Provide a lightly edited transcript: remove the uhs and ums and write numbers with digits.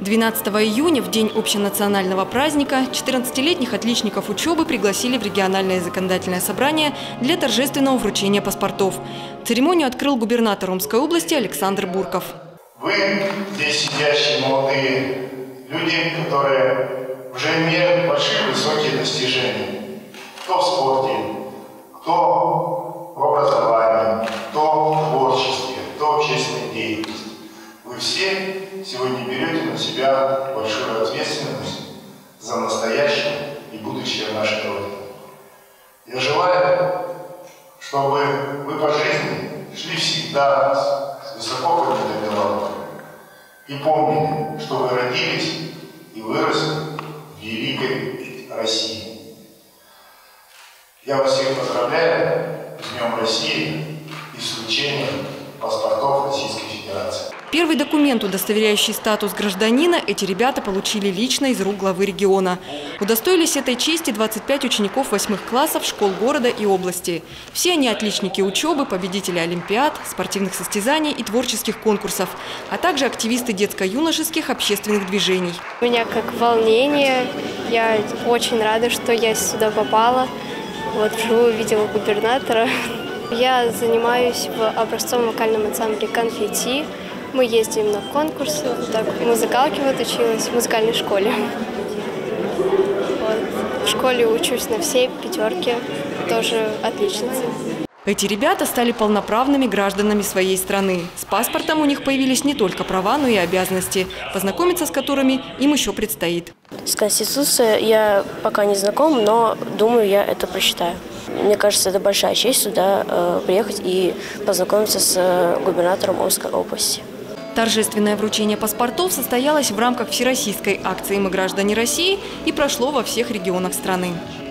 12 июня, в день общенационального праздника, 14-летних отличников учебы пригласили в региональное законодательное собрание для торжественного вручения паспортов. Церемонию открыл губернатор Омской области Александр Бурков. Вы, здесь сидящие молодые люди, которые уже имеют большие высокие достижения. Кто в спорте, кто в образовании, кто в творчестве, кто в общественной деятельности. Вы все сегодня берете на себя большую ответственность за настоящее и будущее нашей Родины. Я желаю, чтобы вы по жизни шли всегда с высоко поднятой головой и помнили, что вы родились и выросли в великой России. Я вас всех поздравляю с Днем России и с вручением паспортов Российской Федерации. Первый документ, удостоверяющий статус гражданина, эти ребята получили лично из рук главы региона. Удостоились этой чести 25 учеников 8 классов школ города и области. Все они отличники учебы, победители олимпиад, спортивных состязаний и творческих конкурсов, а также активисты детско-юношеских общественных движений. У меня как волнение. Я очень рада, что я сюда попала. Вот вживую видела губернатора. Я занимаюсь в образцовом вокальном ансамбле «Конфетти». Мы ездим на конкурсы, так, музыкалке вот училась, в музыкальной школе. Вот. В школе учусь на все пятерки, тоже отличница. Эти ребята стали полноправными гражданами своей страны. С паспортом у них появились не только права, но и обязанности, познакомиться с которыми им еще предстоит. С Конституцией я пока не знаком, но думаю, я это прочитаю. Мне кажется, это большая честь сюда приехать и познакомиться с губернатором Омской области. Торжественное вручение паспортов состоялось в рамках всероссийской акции «Мы граждане России» и прошло во всех регионах страны.